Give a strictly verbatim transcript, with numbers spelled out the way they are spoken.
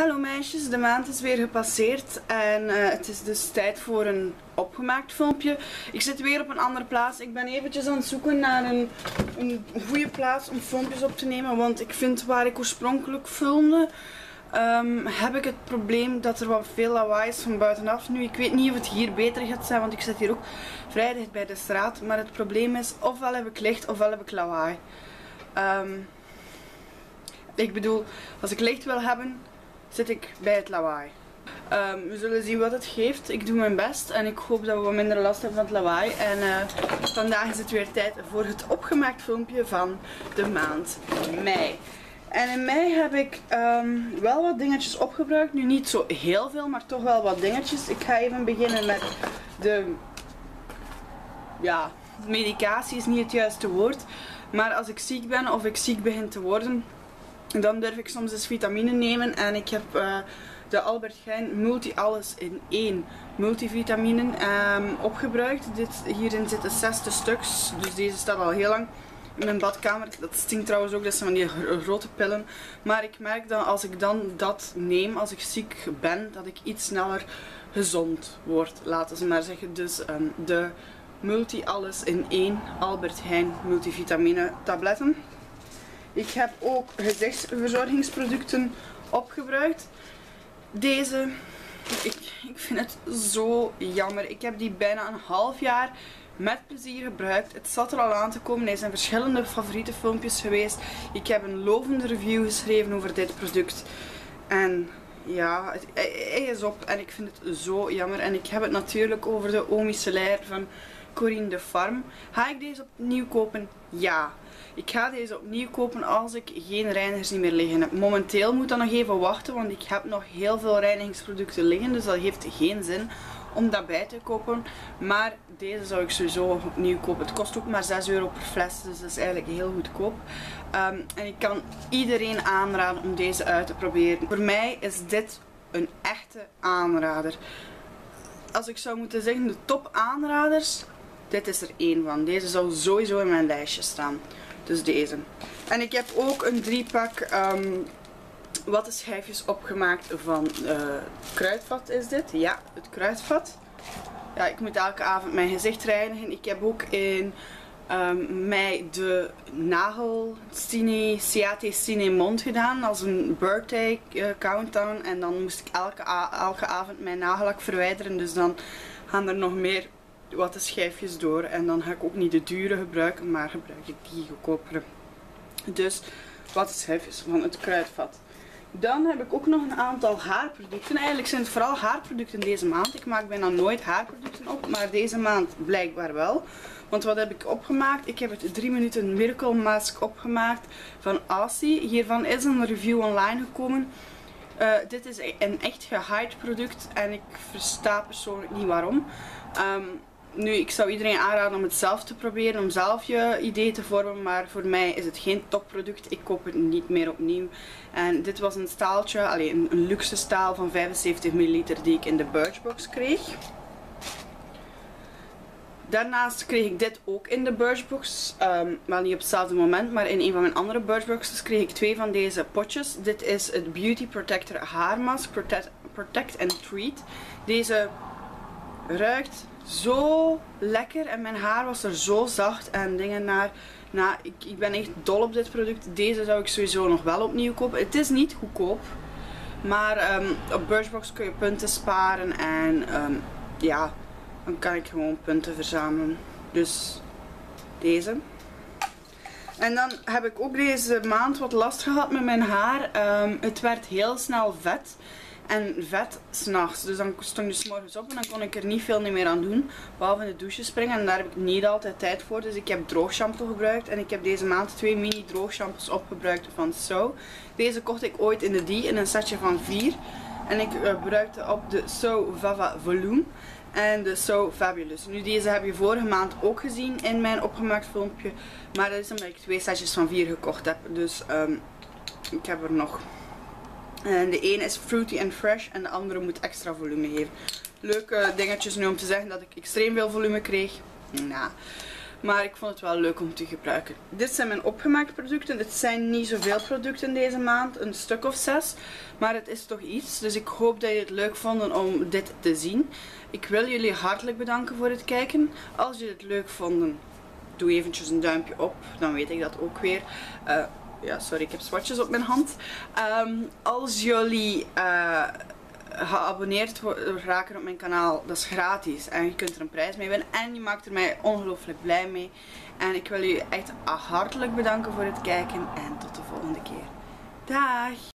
Hallo meisjes, de maand is weer gepasseerd en uh, het is dus tijd voor een opgemaakt filmpje. Ik zit weer op een andere plaats. Ik ben eventjes aan het zoeken naar een, een goede plaats om filmpjes op te nemen, want ik vind waar ik oorspronkelijk filmde, um, heb ik het probleem dat er wat veel lawaai is van buitenaf. Nu, ik weet niet of het hier beter gaat zijn, want ik zit hier ook vrij dicht bij de straat, maar het probleem is, ofwel heb ik licht ofwel heb ik lawaai. Um, ik bedoel, als ik licht wil hebben, zit ik bij het lawaai. Um, we zullen zien wat het geeft. Ik doe mijn best en ik hoop dat we wat minder last hebben van het lawaai. En uh, vandaag is het weer tijd voor het opgemaakt filmpje van de maand mei. En in mei heb ik um, wel wat dingetjes opgebruikt. Nu niet zo heel veel, maar toch wel wat dingetjes. Ik ga even beginnen met de... Ja, medicatie is niet het juiste woord. Maar als ik ziek ben of ik ziek begin te worden, dan durf ik soms eens vitamine nemen en ik heb uh, de Albert Heijn Multi Alles in één multivitamine um, opgebruikt. Dit, hierin zitten zesde stuks, dus deze staat al heel lang in mijn badkamer. Dat stinkt trouwens ook, dat zijn van die grote pillen. Maar ik merk dat als ik dan dat neem, als ik ziek ben, dat ik iets sneller gezond word, laten we maar zeggen. Dus um, de Multi Alles in één Albert Heijn multivitamine tabletten. Ik heb ook gezichtsverzorgingsproducten opgebruikt. Deze, ik, ik vind het zo jammer. Ik heb die bijna een half jaar met plezier gebruikt. Het zat er al aan te komen. Hij is in verschillende favoriete filmpjes geweest. Ik heb een lovende review geschreven over dit product. En ja, het, hij is op en ik vind het zo jammer. En ik heb het natuurlijk over de Eau Micellaire van Corinne de Farm. Ga ik deze opnieuw kopen? Ja. Ik ga deze opnieuw kopen als ik geen reinigers niet meer liggen heb. Momenteel moet dat nog even wachten, want ik heb nog heel veel reinigingsproducten liggen. Dus dat heeft geen zin om dat bij te kopen. Maar deze zou ik sowieso opnieuw kopen. Het kost ook maar zes euro per fles, dus dat is eigenlijk heel goedkoop. Um, en ik kan iedereen aanraden om deze uit te proberen. Voor mij is dit een echte aanrader. Als ik zou moeten zeggen de top aanraders, dit is er één van. Deze zou sowieso in mijn lijstje staan. Dus deze. En ik heb ook een driepak um, wattenschijfjes opgemaakt van uh, kruidvat is dit. Ja, het kruidvat. Ja, ik moet elke avond mijn gezicht reinigen. Ik heb ook in um, mei de nagel Cine, Ciate Cinemond gedaan als een birthday uh, countdown. En dan moest ik elke, elke avond mijn nagellak verwijderen. Dus dan gaan er nog meer wattenschijfjes door en dan ga ik ook niet de dure gebruiken, maar gebruik ik die goedkopere. Dus wattenschijfjes van het kruidvat. Dan heb ik ook nog een aantal haarproducten. Eigenlijk zijn het vooral haarproducten deze maand. Ik maak bijna nooit haarproducten op, maar deze maand blijkbaar wel. Want wat heb ik opgemaakt? Ik heb het drie minuten Miracle Mask opgemaakt van Aussie. Hiervan is een review online gekomen. Uh, dit is een echt gehyped product en ik versta persoonlijk niet waarom. Um, Nu, ik zou iedereen aanraden om het zelf te proberen, om zelf je idee te vormen, maar voor mij is het geen topproduct. Ik koop het niet meer opnieuw. En dit was een staaltje, allee, een, een luxe staal van vijfenzeventig milliliter die ik in de Birchbox kreeg. Daarnaast kreeg ik dit ook in de Birchbox, um, wel niet op hetzelfde moment, maar in een van mijn andere Birchboxes kreeg ik twee van deze potjes. Dit is het Beauty Protector Haarmask, Protect, Protect and Treat. Deze ruikt zo lekker en mijn haar was er zo zacht en dingen naar. Nou, ik, ik ben echt dol op dit product. Deze zou ik sowieso nog wel opnieuw kopen. Het is niet goedkoop, maar um, op Birchbox kun je punten sparen en um, ja, dan kan ik gewoon punten verzamelen. Dus deze. En dan heb ik ook deze maand wat last gehad met mijn haar. Um, het werd heel snel vet. En vet s'nachts. Dus dan stond je 's morgens op en dan kon ik er niet veel meer aan doen. Behalve in de douche springen. En daar heb ik niet altijd tijd voor. Dus ik heb droogshampoo gebruikt. En ik heb deze maand twee mini droogshampoos opgebruikt van So. Deze kocht ik ooit in de D in een setje van vier. En ik uh, gebruikte op de So Vava Volume. En de So Fabulous. Nu deze heb je vorige maand ook gezien in mijn opgemaakt filmpje. Maar dat is omdat ik twee setjes van vier gekocht heb. Dus um, ik heb er nog. En de ene is fruity and fresh en de andere moet extra volume geven. Leuke dingetjes nu om te zeggen dat ik extreem veel volume kreeg. Nou. Maar ik vond het wel leuk om te gebruiken. Dit zijn mijn opgemaakte producten. Het zijn niet zoveel producten deze maand, een stuk of zes. Maar het is toch iets. Dus ik hoop dat je het leuk vonden om dit te zien. Ik wil jullie hartelijk bedanken voor het kijken. Als jullie het leuk vonden, doe eventjes een duimpje op. Dan weet ik dat ook weer. Uh, ja, sorry, ik heb swatches op mijn hand. Um, als jullie uh, geabonneerd raken op mijn kanaal, dat is gratis. En je kunt er een prijs mee winnen. En je maakt er mij ongelooflijk blij mee. En ik wil jullie echt hartelijk bedanken voor het kijken. En tot de volgende keer. Dag!